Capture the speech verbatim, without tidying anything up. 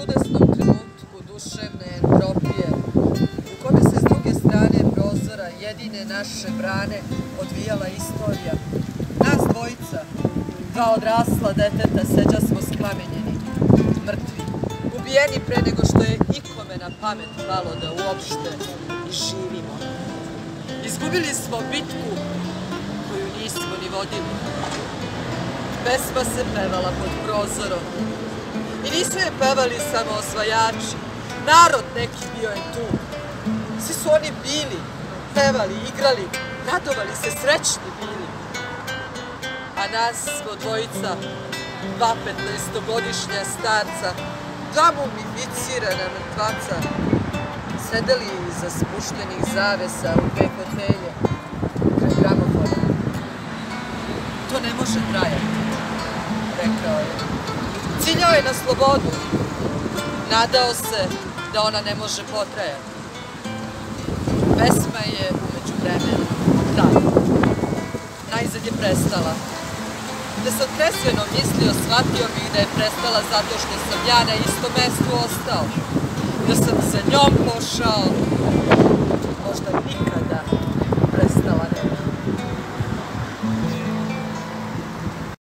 čudesnom trenutku duševne entropije, u kome se s druge strane prozora jedine naše brane odvijala istorija. Nas dvojica, dva odrasla deteta, seđa smo skamenjeni, mrtvi, ubijeni pre nego što je ikome na pamet palo da uopšte i živimo. Izgubili smo bitku koju nismo ni vodili. Pesma se pevala pod prozorom. I nisu je pevali samo osvajači. Narod neki bio je tu. Svi su oni bili, pevali, igrali, radovali se, srećni bili. A nas smo dvojica, dva petnaestogodišnja starca, dva mumificirana mrtvaca, sedeli iza spuštenih zavesa u dve fotelje, kraj gramofona. To ne može trajati, rekao je. Ciljao je na slobodu. Nadao se da ona ne može potrajati. Pesma je umeđu vremenu trajala. Najzad je prestala. Da sam presveno mislio, shvatio bih da je prestala zato što sam ja na istom mestu ostao. Da sam za njom pošao, možda nikad